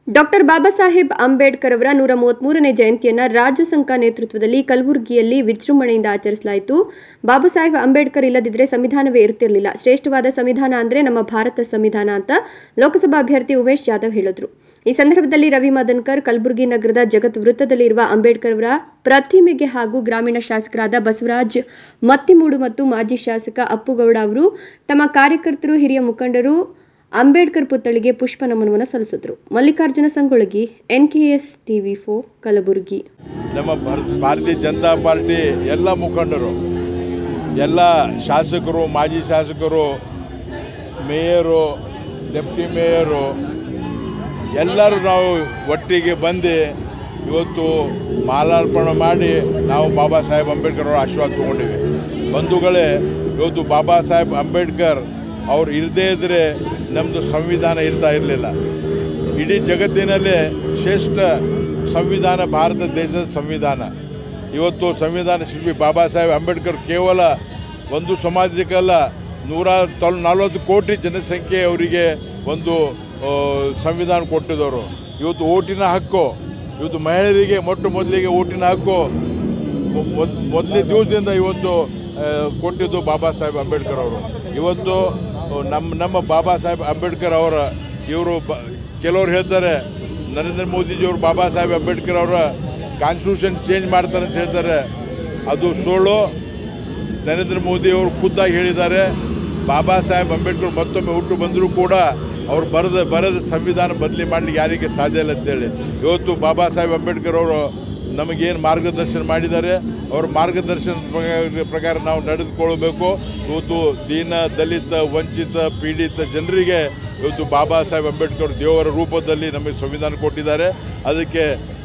Doctor Baba Saheb Ambedkar ಅವರ 133ನೇ ಜಯಂತಿಯನ್ನು ರಾಜ್ಯ ಸಂಘ ನೇತೃತ್ವದಲ್ಲಿ ಕಲಬುರಗಿಯಲ್ಲಿ ವಿಜೃಂಭಣೆಯಿಂದ ಆಚರಿಸಲಾಯಿತು. ಬಾಬಾ ಸಾಹೇಬ್ ಅಂಬೇಡ್ಕರ್ ಇಲ್ಲದಿದ್ದರೆ ಸಂವಿಧಾನವೇ ಇರುತ್ತಿರಲಿಲ್ಲ. ಶ್ರೇಷ್ಠವಾದ ಸಂವಿಧಾನ ಅಂದರೆ ನಮ್ಮ ಭಾರತ ಸಂವಿಧಾನ ಅಂತ ಲೋಕಸಭಾ ಅಭ್ಯರ್ಥಿ ಉಮೇಶ್ ಜಾಧವ್ ಹೇಳಿದರು. ಈ ಸಂದರ್ಭದಲ್ಲಿ ರವಿ ಮದನ್ಕರ್ ಕಲಬುರಗಿ ನಗರದ ಜಗತ್ ವೃತ್ತದಲ್ಲಿರುವ ಅಂಬೇಡ್ಕರ್ ಅವರ ಪ್ರತಿಮೆಗೆ ಹಾಗೂ ಗ್ರಾಮೀಣ ಶಾಸಕರಾದ ಬಸವರಾಜ್ ಮತ್ತಿಮೂಡು ಮತ್ತು ಮಾಜಿ ಶಾಸಕ ಅಪ್ಪುಗೌಡ ಅವರು ತಮ್ಮ ಕಾರ್ಯಕರ್ತರು, ಹಿರಿಯ ಮುಖಂಡರು ಅಂಬೇಡ್ಕರ್ ಪುತ್ಥಳಿಗೆ ಪುಷ್ಪ ನಮನವನ್ನು ಸಲ್ಲಿಸಿದರು. Mallikarjuna Sangolagi, NKS TV4 Kalaburagi. ನಮ್ಮ ಭಾರತೀಯ ಜನತಾ ಪಾರ್ಟಿ ಎಲ್ಲ ಮುಖಂಡರು, ಎಲ್ಲ ಶಾಸಕರು, ಮಾಜಿ ಶಾಸಕರು, ಮೇಯರು, ಡೆಪ್ಟಿ ಮೇಯರು ಎಲ್ಲರೂ ನಾವು ಒಟ್ಟಿಗೆ ಬಂದು ಇವತ್ತು ಮಾಲಾರ್ಪಣೆ ಮಾಡಿ ನಾವು ಬಾಬಾ ಸಾಹೇಬ್ ಅಂಬೇಡ್ಕರ್ ಅವರ ಆಶೀರ್ವಾದ ತೊಗೊಂಡಿವಿ. ಬಂಧುಗಳೇ, ಇವತ್ತು ಬಾಬಾ ಸಾಹೇಬ್ ಅಂಬೇಡ್ಕರ್ ಅವ್ರು ಇರದೇ ಇದ್ದರೆ ನಮ್ಮದು ಸಂವಿಧಾನ ಇರ್ತಾ ಇರಲಿಲ್ಲ. ಇಡೀ ಜಗತ್ತಿನಲ್ಲೇ ಶ್ರೇಷ್ಠ ಸಂವಿಧಾನ ಭಾರತ ದೇಶದ ಸಂವಿಧಾನ. ಇವತ್ತು ಸಂವಿಧಾನ ಶಿಲ್ಪಿ ಬಾಬಾ ಸಾಹೇಬ್ ಅಂಬೇಡ್ಕರ್ ಕೇವಲ ಒಂದು ಸಮಾಜಕ್ಕಲ್ಲ 140 ಕೋಟಿ ಜನಸಂಖ್ಯೆ ಅವರಿಗೆ ಒಂದು ಸಂವಿಧಾನ ಕೊಟ್ಟಿದ್ದವರು. ಇವತ್ತು ಓಟಿನ ಹಕ್ಕು, ಇವತ್ತು ಮಹಿಳೆಯರಿಗೆ ಮೊದಲಿಗೆ ಓಟಿನ ಹಕ್ಕು ಮೊದಲನೇ ದಿವಸದಿಂದ ಇವತ್ತು ಕೊಟ್ಟಿದ್ದು ಬಾಬಾ ಸಾಹೇಬ್ ಅಂಬೇಡ್ಕರ್ ಅವರು. ಇವತ್ತು ನಮ್ಮ ಬಾಬಾ ಸಾಹೇಬ್ ಅಂಬೇಡ್ಕರ್ ಅವರ ಕೆಲವರು ಹೇಳ್ತಾರೆ ನರೇಂದ್ರ ಮೋದಿಜಿಯವರು ಬಾಬಾ ಸಾಹೇಬ್ ಅಂಬೇಡ್ಕರ್ ಅವರ ಕಾನ್ಸ್ಟಿಟ್ಯೂಷನ್ ಚೇಂಜ್ ಮಾಡ್ತಾರೆ ಅಂತ ಹೇಳ್ತಾರೆ. ಅದು ಸುಳ್ಳು. ನರೇಂದ್ರ ಮೋದಿಯವರು ಖುದ್ದಾಗಿ ಹೇಳಿದ್ದಾರೆ, ಬಾಬಾ ಸಾಹೇಬ್ ಅಂಬೇಡ್ಕರ್ ಮತ್ತೊಮ್ಮೆ ಹುಟ್ಟು ಬಂದರೂ ಕೂಡ ಅವ್ರು ಬರೆದ ಸಂವಿಧಾನ ಬದಲಿ ಮಾಡಲಿಕ್ಕೆ ಯಾರಿಗೆ ಸಾಧ್ಯ ಇಲ್ಲ ಅಂತೇಳಿ. ಇವತ್ತು ಬಾಬಾ ಸಾಹೇಬ್ ಅಂಬೇಡ್ಕರ್ ಅವರು ನಮಗೇನು ಮಾರ್ಗದರ್ಶನ ಮಾಡಿದ್ದಾರೆ, ಅವ್ರ ಮಾರ್ಗದರ್ಶನ ಪ್ರಕಾರ ನಾವು ನಡೆದುಕೊಳ್ಬೇಕು. ಇವತ್ತು ದೀನ, ದಲಿತ, ವಂಚಿತ, ಪೀಡಿತ ಜನರಿಗೆ ಇವತ್ತು ಬಾಬಾ ಸಾಹೇಬ್ ಅಂಬೇಡ್ಕರ್ ದೇವರ ರೂಪದಲ್ಲಿ ನಮಗೆ ಸಂವಿಧಾನ ಕೊಟ್ಟಿದ್ದಾರೆ. ಅದಕ್ಕೆ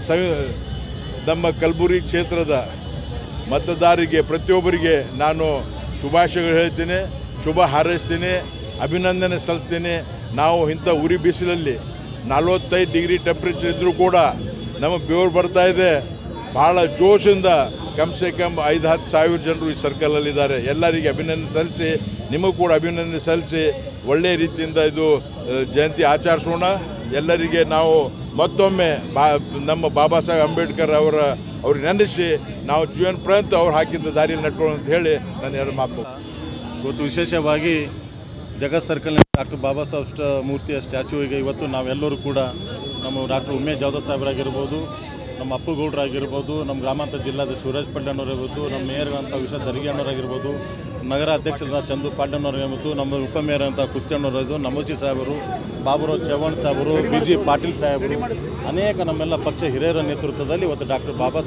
ನಮ್ಮ ಕಲಬುರಗಿ ಕ್ಷೇತ್ರದ ಮತದಾರರಿಗೆ ಪ್ರತಿಯೊಬ್ಬರಿಗೆ ನಾನು ಶುಭಾಶಯಗಳು ಹೇಳ್ತೀನಿ, ಶುಭ ಹಾರೈಸ್ತೀನಿ, ಅಭಿನಂದನೆ ಸಲ್ಲಿಸ್ತೀನಿ. ನಾವು ಇಂಥ ಉರಿ ಬಿಸಿಲಲ್ಲಿ 45 ಡಿಗ್ರಿ ಟೆಂಪ್ರೇಚರ್ ಇದ್ದರೂ ಕೂಡ ನಮ್ಮ ಬೆವರು ಬರ್ತಾ ಇದೆ. ಭಾಳ ಜೋಶಿಂದ ಕಮ್ಸೆ ಕಮ್ 5-10 ಸಾವಿರ ಜನರು ಈ ಸರ್ಕಲಲ್ಲಿದ್ದಾರೆ. ಎಲ್ಲರಿಗೆ ಅಭಿನಂದನೆ ಸಲ್ಲಿಸಿ, ನಿಮಗೂ ಕೂಡ ಅಭಿನಂದನೆ ಸಲ್ಲಿಸಿ ಒಳ್ಳೆಯ ರೀತಿಯಿಂದ ಇದು ಜಯಂತಿ ಆಚರಿಸೋಣ. ಎಲ್ಲರಿಗೆ ನಾವು ಮತ್ತೊಮ್ಮೆ ನಮ್ಮ ಬಾಬಾ ಸಾಹೇಬ್ ಅಂಬೇಡ್ಕರ್ ಅವ್ರಿಗೆ ನೆನೆಸಿ ನಾವು ಜೀವನ ಪರ್ಯಂತ ಅವ್ರು ಹಾಕಿದ್ದ ದಾರಿಯಲ್ಲಿ ನಡ್ಕೊಳ್ಳೋಣ ಅಂತ ಹೇಳಿ ನಾನು ಎರಡು ಮಾತು. ಇವತ್ತು ವಿಶೇಷವಾಗಿ ಜಗತ್ ಸರ್ಕಲ್ನಲ್ಲಿ ಡಾಕ್ಟರ್ ಬಾಬಾ ಸಾಹೇಬ್ ಮೂರ್ತಿಯ ಸ್ಟ್ಯಾಚ್ಯೂಗೆ ಇವತ್ತು ನಾವೆಲ್ಲರೂ ಕೂಡ ನಮ್ಮ ಡಾಕ್ಟರ್ ಉಮೇಶ್ ಜಾಧವ್ ಸಾಹೇಬರಾಗಿರ್ಬೋದು, ನಮ್ಮ ಅಪ್ಪುಗೌಡರಾಗಿರ್ಬೋದು, ನಮ್ಮ ಗ್ರಾಮಾಂತರ ಜಿಲ್ಲಾದ ಶಿವರಾಜ್ ಪಡ್ಡಣ್ಣವರಾಗಿರ್ಬೋದು, ನಮ್ಮ ಮೇಯರ್ ಅಂತ ವಿಶ್ವ ದರ್ಗಿಯಣ್ಣವರಾಗಿರ್ಬೋದು, ನಗರ ಅಧ್ಯಕ್ಷರಾದ ಚಂದು ಪಾಟಣ್ಣವರಾಗಿರ್ಬೋದು, ನಮ್ಮ ಉಪಮೇಯರ್ ಅಂತ ಕುಸ್ತಿಯಣ್ಣವರಾಗಿರ್ಬೋದು, ನಮೋಸಿ ಸಾಹೇಬರು, ಬಾಬುರಾವ್ ಚವ್ಹಾಣ್ ಸಾಹೇಬರು, BG ಪಾಟೀಲ್ ಸಾಹೇಬರು, ಅನೇಕ ನಮ್ಮೆಲ್ಲ ಪಕ್ಷ ಹಿರಿಯರ ನೇತೃತ್ವದಲ್ಲಿ ಇವತ್ತು ಡಾಕ್ಟರ್ ಬಾಬಾ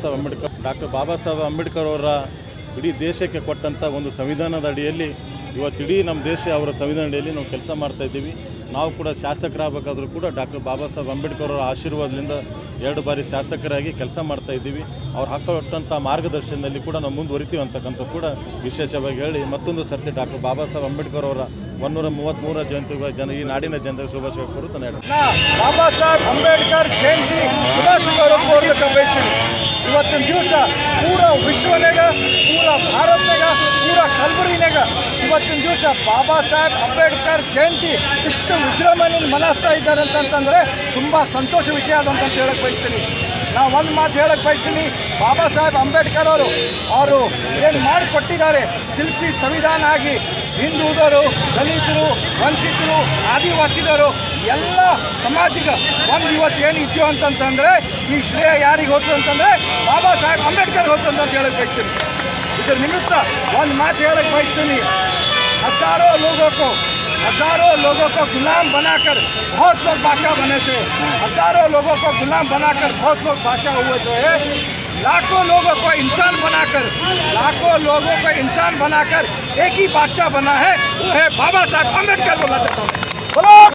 ಸಾಹೇಬ್ ಅಂಬೇಡ್ಕರ್ ಅವರ ಇಡೀ ದೇಶಕ್ಕೆ ಕೊಟ್ಟಂಥ ಒಂದು ಸಂವಿಧಾನದ ಅಡಿಯಲ್ಲಿ ಇವತ್ತು ಇಡೀ ನಮ್ಮ ದೇಶ ಅವರ ಸಂವಿಧಾನ ಅಡಿಯಲ್ಲಿ ನಾವು ಕೆಲಸ ಮಾಡ್ತಾಯಿದ್ದೀವಿ. ನಾವು ಕೂಡ ಶಾಸಕರಾಗಬೇಕಾದ್ರೂ ಕೂಡ ಡಾಕ್ಟರ್ ಬಾಬಾ ಸಾಹೇಬ್ ಅಂಬೇಡ್ಕರ್ ಅವರ ಆಶೀರ್ವಾದದಿಂದ 2 ಬಾರಿ ಶಾಸಕರಾಗಿ ಕೆಲಸ ಮಾಡ್ತಾಯಿದ್ದೀವಿ. ಅವ್ರು ಹಾಕೊಟ್ಟಂಥ ಮಾರ್ಗದರ್ಶನದಲ್ಲಿ ಕೂಡ ನಾವು ಮುಂದುವರಿತೀವಿ ಅಂತಕ್ಕಂಥ ಕೂಡ ವಿಶೇಷವಾಗಿ ಹೇಳಿ ಮತ್ತೊಂದು ಸರ್ತಿ ಡಾಕ್ಟರ್ ಬಾಬಾ ಸಾಹೇಬ್ ಅಂಬೇಡ್ಕರ್ ಅವರ 133ರ ಜಯಂತಿ ಈ ನಾಡಿನ ಜನತೆಗೆ ಶುಭಾಶಯ ಕೋರುತ್ತಾ ಬಾಬಾ ಸಾಹೇಬ್ ಅಂಬೇಡ್ಕರ್ ಜಯಂತಿ ಶುಭಾಶಯಗಳು ಕೋರ್ಲಿಕ್ಕೆ ಬಯಸ್ತೀನಿ. ಇವತ್ತಿನ ದಿವಸ ಪೂರ ವಿಶ್ವನಾಗ, ಪೂರ ಭಾರತನಾಗ, ಪೂರ ಕಲಬುರಗಿನಾಗ ಇವತ್ತಿನ ದಿವಸ ಬಾಬಾ ಸಾಹೇಬ್ ಅಂಬೇಡ್ಕರ್ ಜಯಂತಿ ಇಷ್ಟು ವಿಜೃಂಭಣೆಯಿಂದ ಮನಾಸ್ತಾ ಇದ್ದಾರೆ ಅಂತಂತಂದರೆ ತುಂಬ ಸಂತೋಷ ವಿಷಯ ಅದಂತ ಹೇಳಕ್ಕೆ ಬಯಸ್ತೀನಿ. ನಾವು ಒಂದು ಮಾತು ಹೇಳಕ್ಕೆ ಬಯಸ್ತೀನಿ, ಬಾಬಾ ಸಾಹೇಬ್ ಅಂಬೇಡ್ಕರ್ ಅವರು ಏನು ಮಾಡಿಕೊಟ್ಟಿದ್ದಾರೆ, ಶಿಲ್ಪಿ ಸಂವಿಧಾನ ಆಗಿ ಹಿಂದುಳಿದವರು, ದಲಿತರು, ವಂಚಿತರು, ಆದಿವಾಸಿದರು ಎಲ್ಲ ಸಮಾಜಿಗೆ ಒಂದು ಇವತ್ತು ಏನು ಇದೆಯೋ ಅಂತಂತಂದರೆ ಈ ಶ್ರೇಯ ಯಾರಿಗೆ ಹೋಯ್ತು ಅಂತಂದರೆ ಬಾಬಾ ಸಾಹೇಬ್ ಅಂಬೇಡ್ಕರ್ ಹೋಯ್ತು ಅಂತ ಹೇಳಕ್ಕೆ ಬಯಸ್ತೀನಿ. ಇದ್ರ ನಿಮಿತ್ತ ಒಂದು ಮಾತು ಹೇಳಕ್ಕೆ ಬಯಸ್ತೀನಿ, हज़ारों लोगों को गुलाम बनाकर बहुत लोग बादशाह बने थे। हज़ारों लोगों को गुलाम बनाकर बहुत लोग बादशाह हुए जो है। लाखों लोगों को इंसान बनाकर एक ही बादशाह बना है, वो है बाबा साहब अंबेडकर बोलना चाहता हूँ।